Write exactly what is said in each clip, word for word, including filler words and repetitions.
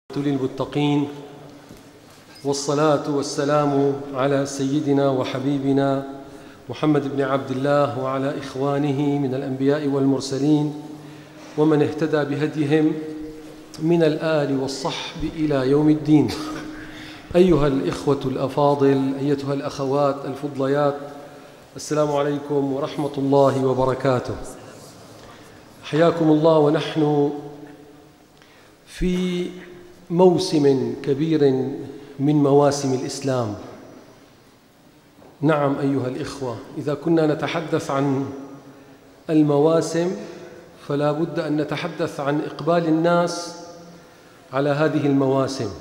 للمتقين، والصلاة والسلام على سيدنا وحبيبنا محمد بن عبد الله وعلى إخوانه من الأنبياء والمرسلين ومن اهتدى بهديهم من الآل والصحب إلى يوم الدين. أيها الإخوة الأفاضل، أيتها الأخوات الفضليات، السلام عليكم ورحمة الله وبركاته. حياكم الله ونحن في موسم كبير من مواسم الإسلام. نعم أيها الإخوة، إذا كنا نتحدث عن المواسم فلا بد أن نتحدث عن إقبال الناس على هذه المواسم.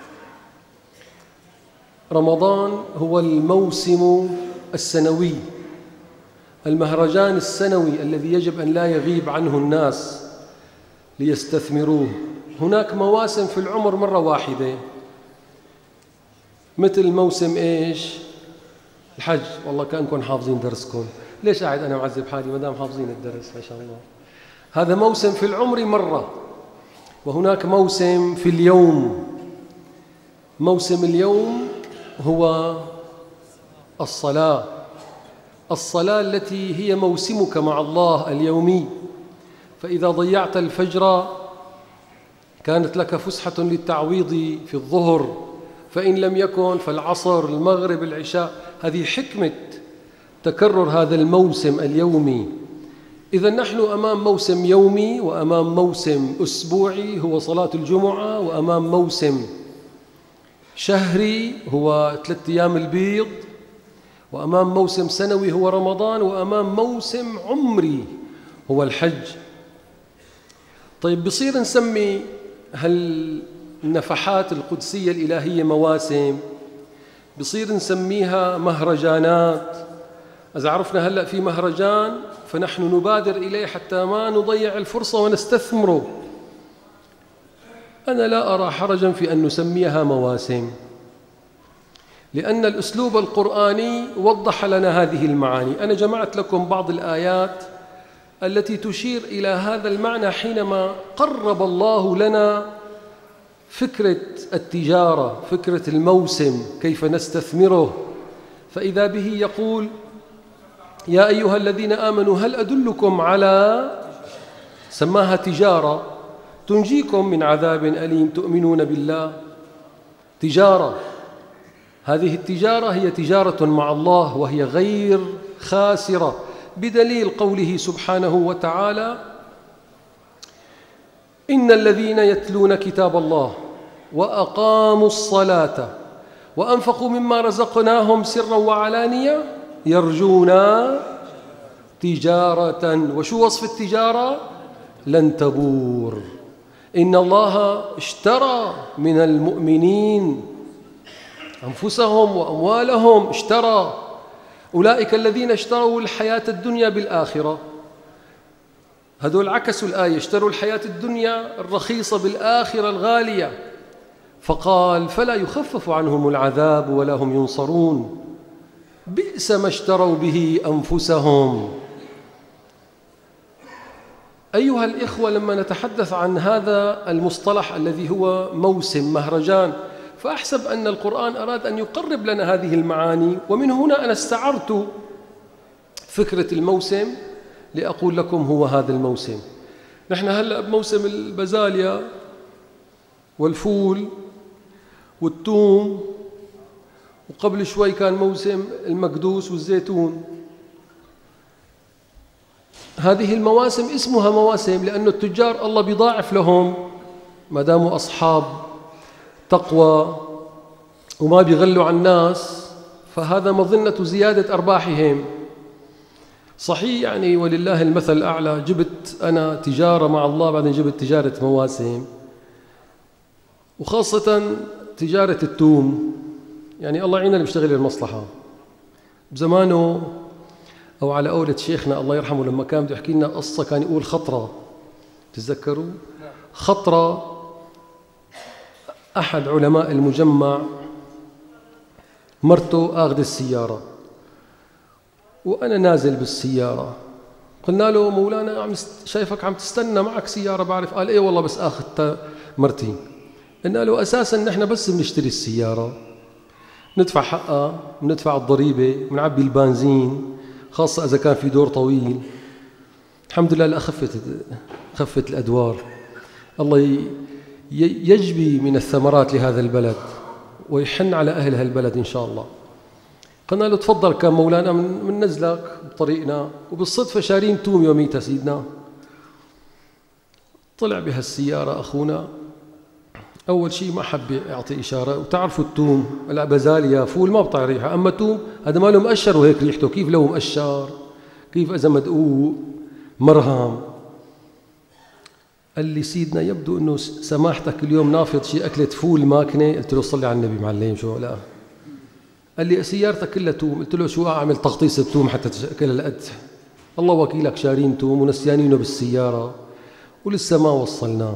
رمضان هو الموسم السنوي، المهرجان السنوي الذي يجب أن لا يغيب عنه الناس ليستثمروه. هناك مواسم في العمر مرة واحدة، مثل موسم إيش؟ الحج. والله كأنكم حافظين درسكم، ليش قاعد أنا معذب حالي ما دام حافظين الدرس؟ ما شاء الله. هذا موسم في العمر مرة. وهناك موسم في اليوم. موسم اليوم هو الصلاة، الصلاة التي هي موسمك مع الله اليومي. فإذا ضيعت الفجر كانت لك فسحة للتعويض في الظهر، فإن لم يكن فالعصر، المغرب، العشاء. هذه حكمة تكرر هذا الموسم اليومي. إذا نحن أمام موسم يومي، وأمام موسم أسبوعي هو صلاة الجمعة، وأمام موسم شهري هو ثلاثة أيام البيض، وأمام موسم سنوي هو رمضان، وأمام موسم عمري هو الحج. طيب بصير نسمي هالنفحات القدسية الإلهية مواسم، بصير نسميها مهرجانات. إذا عرفنا هلأ في مهرجان فنحن نبادر إليه حتى ما نضيع الفرصة ونستثمره. أنا لا أرى حرجا في أن نسميها مواسم، لأن الأسلوب القرآني وضح لنا هذه المعاني. أنا جمعت لكم بعض الآيات التي تشير إلى هذا المعنى حينما قرب الله لنا فكرة التجارة، فكرة الموسم، كيف نستثمره. فإذا به يقول: يا أيها الذين آمنوا هل أدلكم على، سماها تجارة، تنجيكم من عذاب أليم، تؤمنون بالله. تجارة، هذه التجارة هي تجارة مع الله، وهي غير خاسرة، بدليل قوله سبحانه وتعالى: إن الذين يتلون كتاب الله وأقاموا الصلاة وأنفقوا مما رزقناهم سرا وعلانية يرجون تجارة. وشو وصف التجارة؟ لن تبور. إن الله اشترى من المؤمنين أنفسهم وأموالهم، اشترى. أولئك الذين اشتروا الحياة الدنيا بالآخرة. هذول عكسوا الآية، اشتروا الحياة الدنيا الرخيصة بالآخرة الغالية. فقال: فلا يخفف عنهم العذاب ولا هم ينصرون، بئس ما اشتروا به أنفسهم. أيها الإخوة، لما نتحدث عن هذا المصطلح الذي هو موسم مهرجان، فأحسب أن القرآن أراد أن يقرب لنا هذه المعاني. ومن هنا أنا استعرت فكرة الموسم لأقول لكم هو هذا الموسم. نحن هلأ بموسم البازاليا والفول والثوم، وقبل شوي كان موسم المكدوس والزيتون. هذه المواسم اسمها مواسم لأن التجار الله بيضاعف لهم ما داموا أصحاب تقوى وما بيغلوا على الناس، فهذا مظنة زيادة أرباحهم. صحيح يعني ولله المثل الأعلى، جبت أنا تجارة مع الله، بعدين جبت تجارة مواسم، وخاصة تجارة التوم. يعني الله يعيننا اللي بيشتغل المصلحة. بزمانه أو على قولة شيخنا الله يرحمه لما كان بده يحكي لنا قصة كان يقول خطرة، تتذكروا؟ خطرة أحد علماء المجمع مرته آخذ السيارة وأنا نازل بالسيارة، قلنا له: مولانا عم شايفك عم تستنى معك سيارة بعرف. قال: إيه والله بس آخذ مرتي. قلنا له أساساً نحن بس بنشتري السيارة، ندفع حقها، بندفع الضريبة، بنعبي البنزين، خاصة إذا كان في دور طويل. الحمد لله لا خفت خفت الأدوار. الله يجبي من الثمرات لهذا البلد ويحن على أهل هالبلد إن شاء الله. قلنا له تفضل، كان مولانا من, من نزلك بطريقنا، وبالصدفة شارين توم يوميتها سيدنا. طلع بهالسيارة أخونا، أول شيء ما حب يعطي إشارة، وتعرفوا التوم لا بازاليا فول ما بطلع ريحة، أما توم هذا ما له مقشر وهيك ريحته كيف لو مقشر، كيف إذا مدقوق مرهم. قال لي سيدنا يبدو أنه سماحتك اليوم نافض شيء أكلة فول ماكنة. قلت له صلي على النبي معلم شو لا. قال لي سيارتك كلها توم. قلت له شو أعمل تغطيس التوم حتى تشكل القد؟ الله وكيلك شارين توم ونسيانينه بالسيارة ولسه ما وصلناه.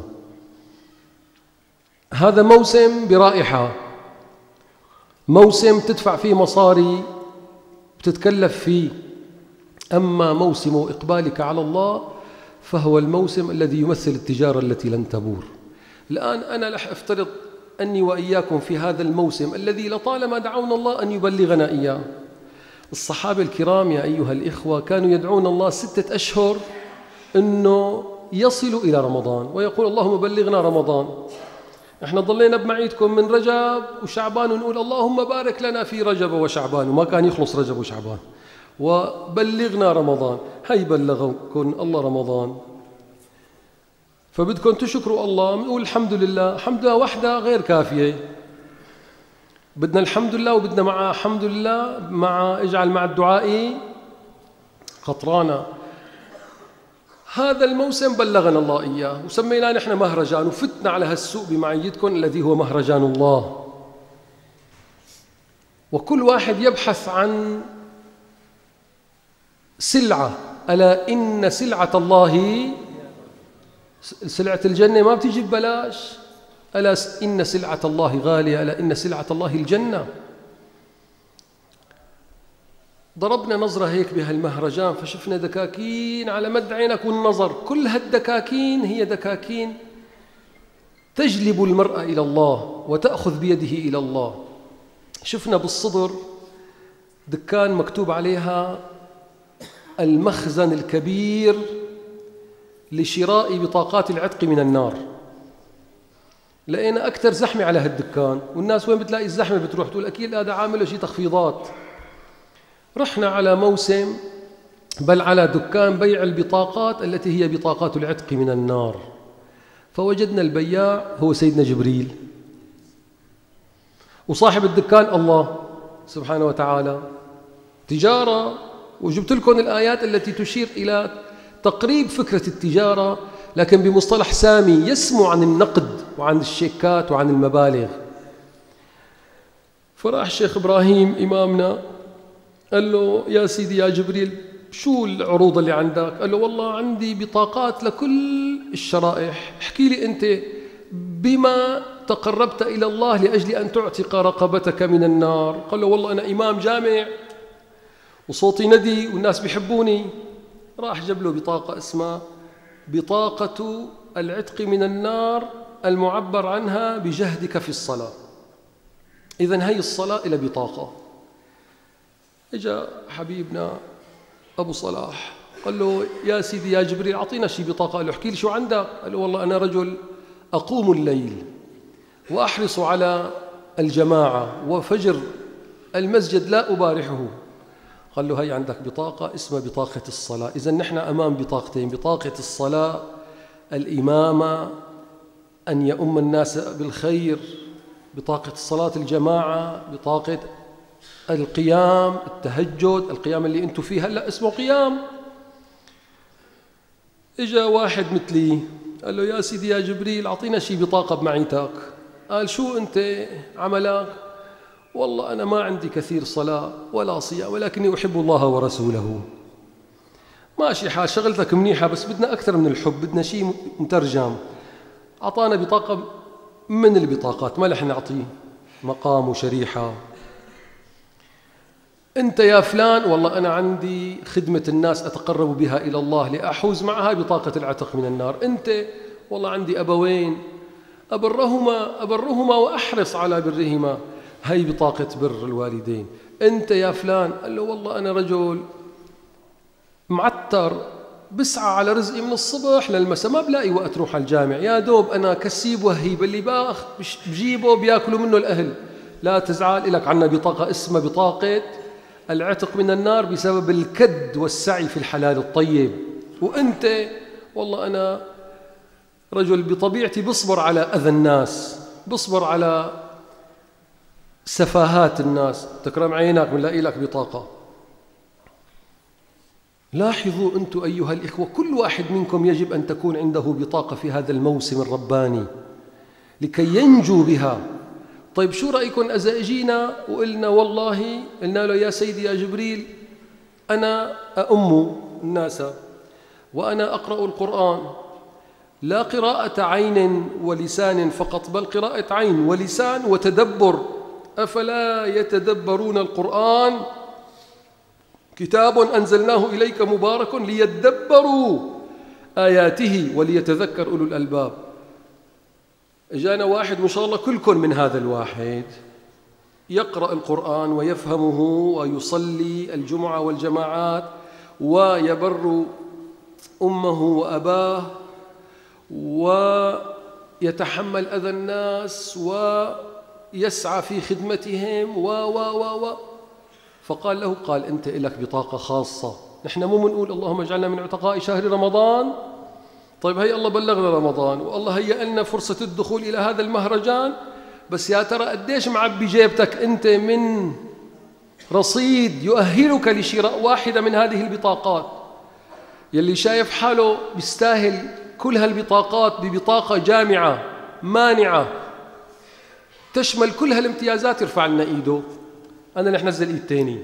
هذا موسم برائحة، موسم تدفع فيه مصاري بتتكلف فيه. أما موسم إقبالك على الله فهو الموسم الذي يمثل التجارة التي لن تبور. الآن أنا رح أفترض أني وإياكم في هذا الموسم الذي لطالما دعونا الله أن يبلغنا إياه. الصحابة الكرام يا أيها الإخوة كانوا يدعون الله ستة أشهر أنه يصلوا إلى رمضان، ويقول اللهم بلغنا رمضان. احنا ضلينا بمعيدكم من رجب وشعبان ونقول اللهم بارك لنا في رجب وشعبان، وما كان يخلص رجب وشعبان، وبلغنا رمضان. هي بلغكم الله رمضان، فبدكم تشكروا الله. بنقول الحمد لله. الحمد لله وحده غير كافية، بدنا الحمد لله وبدنا مع الحمد لله مع اجعل مع الدعاء قطرانا. هذا الموسم بلغنا الله إياه وسميناه نحن مهرجان، وفتنا على هالسوق بمعيدكم الذي هو مهرجان الله. وكل واحد يبحث عن سلعة. ألا إن سلعة الله، سلعة الجنة ما بتيجي ببلاش. ألا إن سلعة الله غالية، ألا إن سلعة الله الجنة. ضربنا نظرة هيك بهالمهرجان فشفنا دكاكين على مد عينك والنظر. كل هالدكاكين هي دكاكين تجلب المرء إلى الله وتأخذ بيده إلى الله. شفنا بالصدر دكان مكتوب عليها المخزن الكبير لشراء بطاقات العتق من النار. لقينا أكثر زحمة على هالدكان، والناس وين بتلاقي الزحمة بتروح تقول أكيد هذا عامل شيء تخفيضات. رحنا على موسم بل على دكان بيع البطاقات التي هي بطاقات العتق من النار، فوجدنا البياع هو سيدنا جبريل، وصاحب الدكان الله سبحانه وتعالى. تجارة، وجبت لكم الآيات التي تشير إلى تقريب فكرة التجارة لكن بمصطلح سامي يسمو عن النقد وعن الشيكات وعن المبالغ. فراح الشيخ إبراهيم إمامنا قال له يا سيدي يا جبريل شو العروض اللي عندك؟ قال له والله عندي بطاقات لكل الشرائح، احكي لي أنت بما تقربت إلى الله لأجل أن تعتق رقبتك من النار. قال له والله أنا إمام جامع وصوتي ندي والناس بيحبوني. راح جاب له بطاقة اسمها بطاقة العتق من النار المعبر عنها بجهدك في الصلاة. إذن هي الصلاة إلى بطاقة. إجا حبيبنا أبو صلاح قال له يا سيدي يا جبريل أعطينا شي بطاقة. قال له احكي لي شو عندك؟ قال له والله أنا رجل أقوم الليل وأحرص على الجماعة وفجر المسجد لا أبارحه. قال له هي عندك بطاقة اسمها بطاقة الصلاة. إذن نحن أمام بطاقتين، بطاقة الصلاة الإمامة أن يؤم الناس بالخير، بطاقة الصلاة الجماعة، بطاقة القيام التهجد، القيام اللي أنتم فيه هلأ اسمه قيام. إجا واحد مثلي قال له يا سيدي يا جبريل أعطينا شي بطاقة بمعيتك. قال شو أنت عملك؟ والله أنا ما عندي كثير صلاة ولا صيام ولكني أحب الله ورسوله. ماشي حال شغلتك منيحة بس بدنا أكثر من الحب، بدنا شيء مترجم. أعطانا بطاقة من البطاقات ما رح نعطيه مقام وشريحة. أنت يا فلان والله أنا عندي خدمة الناس أتقرب بها إلى الله لأحوز معها بطاقة العتق من النار. أنت والله عندي أبوين أبرهما أبرهما وأحرص على برهما. هي بطاقة بر الوالدين. أنت يا فلان، قال له والله أنا رجل معتر، بسعى على رزقي من الصبح للمساء، ما بلاقي وقت روح على الجامع، يا دوب أنا كسيب وهيب، اللي باخ بجيبه بياكلوا منه الأهل. لا تزعل، لك عنا بطاقة اسمها بطاقة العتق من النار بسبب الكد والسعي في الحلال الطيب. وأنت والله أنا رجل بطبيعتي بصبر على أذى الناس، بصبر على سفاهات الناس، تكرم عينك بنلاقي لك بطاقة. لاحظوا أنتم أيها الإخوة، كل واحد منكم يجب أن تكون عنده بطاقة في هذا الموسم الرباني لكي ينجو بها. طيب شو رأيكم إذا اجينا وقلنا والله قلنا له يا سيدي يا جبريل أنا أؤم الناس وأنا أقرأ القرآن، لا قراءة عين ولسان فقط، بل قراءة عين ولسان وتدبر، أفلا يتدبرون القرآن كتاب أنزلناه إليك مبارك ليدبروا آياته وليتذكر أولو الألباب. جانا واحد ما شاء الله كلكم من هذا الواحد يقرأ القرآن ويفهمه ويصلي الجمعة والجماعات ويبر أمه وأباه ويتحمل أذى الناس ويسعى في خدمتهم و و و و فقال له، قال أنت لك بطاقة خاصة. نحن مو بنقول اللهم اجعلنا من عتقاء شهر رمضان، طيب هي الله بلغنا رمضان والله هيأ لنا فرصة الدخول إلى هذا المهرجان، بس يا ترى قديش معبي جيبتك أنت من رصيد يؤهلك لشراء واحدة من هذه البطاقات؟ يلي شايف حاله بيستاهل كل هالبطاقات ببطاقة جامعة مانعة تشمل كل هالامتيازات يرفع لنا إيده. أنا رح نزل إيد تاني.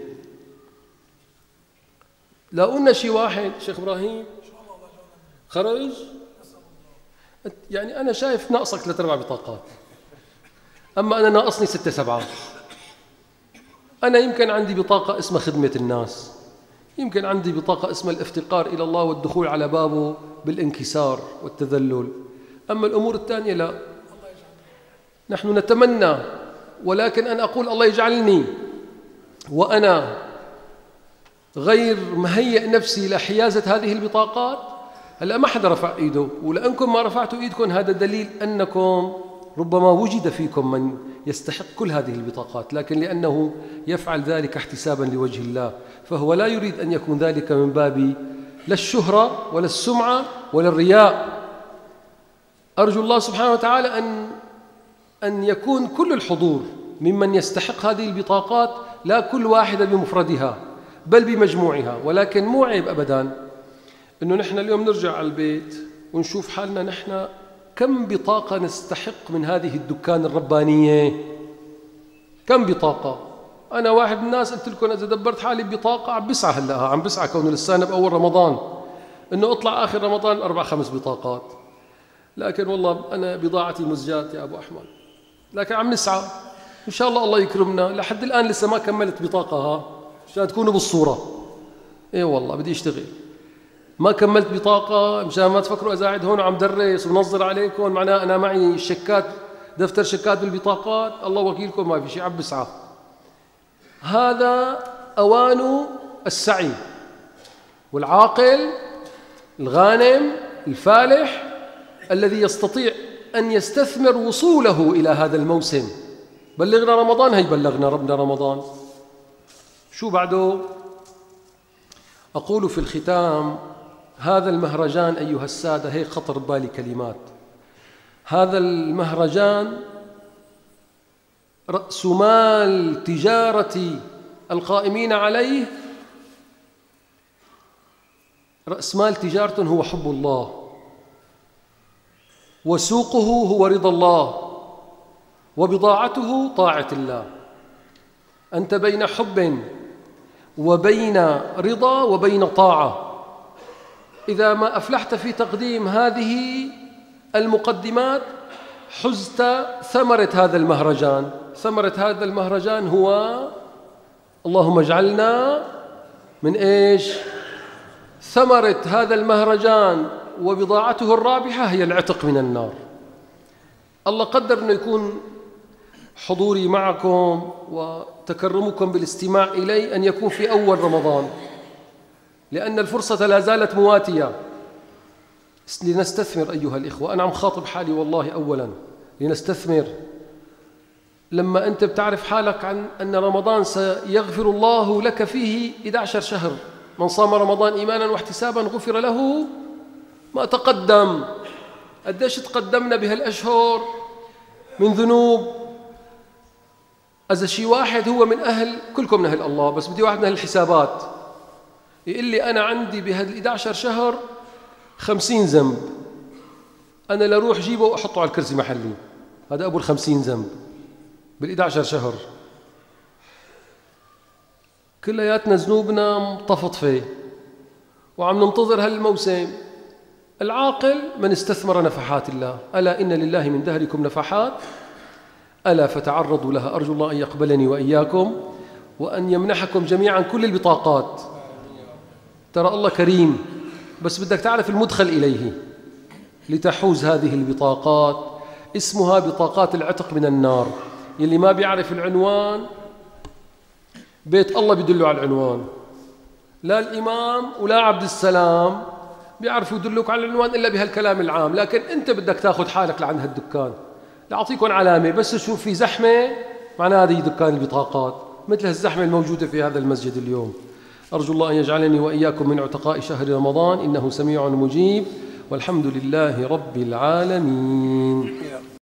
لو قلنا شي واحد شيخ إبراهيم خرج، يعني أنا شايف ناقصك ثلاث أربع بطاقات، أما أنا ناقصني ستة سبعة. أنا يمكن عندي بطاقة اسمها خدمة الناس، يمكن عندي بطاقة اسمها الافتقار إلى الله والدخول على بابه بالانكسار والتذلل، أما الأمور الثانية لا. نحن نتمنى، ولكن أنا أقول الله يجعلني وأنا غير مهيئ نفسي لحيازة هذه البطاقات. هلا ما حدا رفع إيده، ولأنكم ما رفعتوا إيدكم هذا دليل أنكم ربما وجد فيكم من يستحق كل هذه البطاقات، لكن لأنه يفعل ذلك احتسابا لوجه الله فهو لا يريد أن يكون ذلك من باب لا الشهرة ولا السمعة ولا الرياء. أرجو الله سبحانه وتعالى أن أن يكون كل الحضور ممن يستحق هذه البطاقات، لا كل واحدة بمفردها بل بمجموعها. ولكن مو عيب أبداً إنه نحن اليوم نرجع على البيت ونشوف حالنا نحن كم بطاقة نستحق من هذه الدكان الربانية. كم بطاقة؟ أنا واحد من الناس قلت لكم إذا دبرت حالي ببطاقة عم بسعى، هلا عم بسعى كونه لسانة بأول رمضان إنه أطلع آخر رمضان أربع خمس بطاقات، لكن والله أنا بضاعتي مزجات يا أبو أحمد، لكن عم نسعى إن شاء الله الله يكرمنا. لحد الآن لسه ما كملت بطاقة، ها عشان تكونوا بالصورة. إيه والله بدي أشتغل، ما كملت بطاقة مشان ما تفكروا إذا قاعد هون وعم درس ونظر عليكم معناه أنا معي شيكات، دفتر شيكات بالبطاقات، الله وكيلكم ما في شيء، عم بسعى. هذا أوان السعي، والعاقل الغانم الفالح الذي يستطيع أن يستثمر وصوله إلى هذا الموسم. بلغنا رمضان، هي بلغنا ربنا رمضان. شو بعده؟ أقول في الختام هذا المهرجان أيها السادة، هيك خطر ببالي كلمات. هذا المهرجان رأس مال تجارة القائمين عليه، رأس مال تجارة هو حب الله، وسوقه هو رضا الله، وبضاعته طاعة الله. أنت بين حب وبين رضا وبين طاعة. إذا ما أفلحت في تقديم هذه المقدمات حزت ثمرة هذا المهرجان. ثمرة هذا المهرجان هو اللهم اجعلنا من إيش؟ ثمرة هذا المهرجان وبضاعته الرابحة هي العتق من النار. الله قدر أنه يكون حضوري معكم وتكرمكم بالاستماع إلي أن يكون في أول رمضان، لأن الفرصة لا زالت مواتية. لنستثمر أيها الإخوة، أنا عم خاطب حالي والله أولا، لنستثمر. لما أنت بتعرف حالك عن أن رمضان سيغفر الله لك فيه إحدى عشرة شهر، من صام رمضان إيمانا واحتسابا غفر له ما تقدم. قديش تقدمنا بهالأشهر من ذنوب. إذا شي واحد هو من أهل، كلكم من أهل الله، بس بدي واحد من أهل الحسابات يقول لي أنا عندي بهال إحدى عشرة شهر خمسين ذنب، أنا لأروح جيبه وأحطه على الكرسي محلي، هذا أبو الخمسين ذنب بالإحدى عشر شهر. كلياتنا ذنوبنا مطفطفة وعم ننتظر هالموسم. العاقل من استثمر نفحات الله، ألا إن لله من دهركم نفحات ألا فتعرضوا لها. أرجو الله أن يقبلني وإياكم وأن يمنحكم جميعا كل البطاقات. ترى الله كريم، بس بدك تعرف المدخل إليه لتحوز هذه البطاقات. اسمها بطاقات العتق من النار. يلي ما بيعرف العنوان، بيت الله بيدله على العنوان، لا الإمام ولا عبد السلام بيعرفوا يدلوك على العنوان إلا بهالكلام العام. لكن أنت بدك تاخذ حالك لعند هالدكان. لأعطيكم علامة، بس تشوف في زحمة معناها هذه دكان البطاقات، مثل الزحمة الموجودة في هذا المسجد اليوم. أرجو الله أن يجعلني وإياكم من عتقاء شهر رمضان، إنه سميع مجيب، والحمد لله رب العالمين.